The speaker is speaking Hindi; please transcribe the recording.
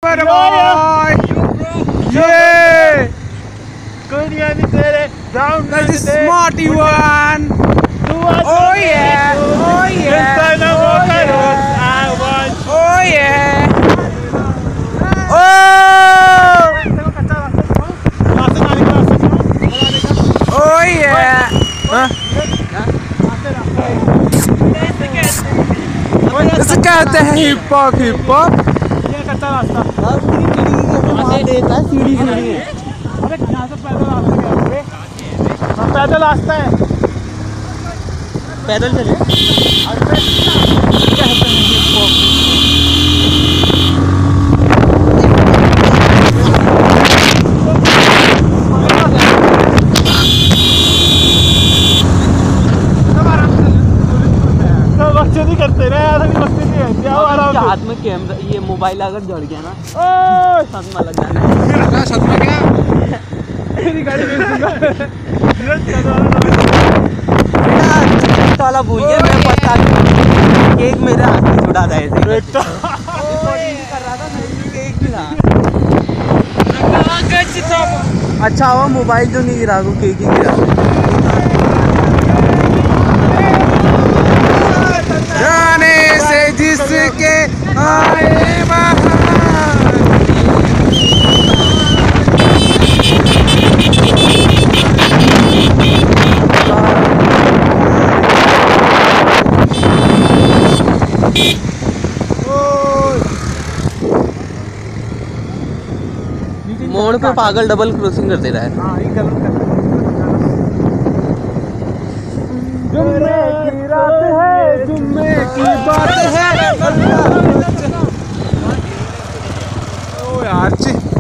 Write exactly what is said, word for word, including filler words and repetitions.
पर बॉय ये कोई नहीं आनी तेरे down that is smarty one oh yeah oh yeah oh yeah oh oh yeah इसे कहते हैं हिप हॉप हिप हॉप ये कच्चा रास्ता देता है सीढ़ी सीढ़ी है। अरे यहाँ से पैदल रास्ता क्या है? पैदल रास्ता है पैदल चले क्या है हिप हॉप नहीं करते ना यार मस्ती नहीं है क्या आराम से हाथ में कैमरा ये मोबाइल अगर जड़ गया ना ओए सदमा लग जाना है क्या सदमा क्या मेरी गाड़ी बेच दूंगा बेटा वाला भूल गया मैं पता केक मेरे हाथ में छुड़ा था ऐसे बेटा कर रहा था केक भी था अच्छा हुआ मोबाइल जो नहीं गिरा को केक ही गिरा जाने से जिसके आए मोड़ पे पागल डबल क्रॉसिंग कर दे रहा है। हाँ, ये गलत कर रहा है। जुम्मे की रात है, जुम्मे की बात है। ओ यार